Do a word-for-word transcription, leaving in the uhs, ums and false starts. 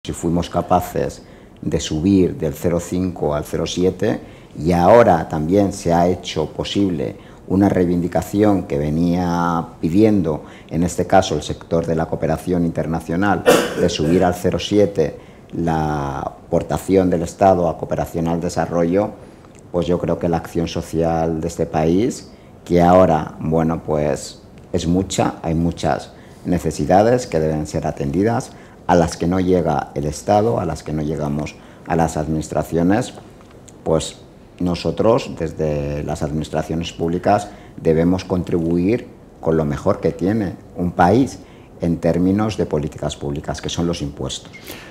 si fuimos capaces de subir del cero coma cinco al cero coma siete, y ahora también se ha hecho posible una reivindicación que venía pidiendo, en este caso el sector de la cooperación internacional, de subir al cero coma siete la aportación del Estado a cooperación al desarrollo, pues yo creo que la acción social de este país, que ahora, bueno, pues es mucha, hay muchas necesidades que deben ser atendidas, a las que no llega el Estado, a las que no llegamos a las administraciones, pues nosotros desde las administraciones públicas debemos contribuir con lo mejor que tiene un país en términos de políticas públicas, que son los impuestos.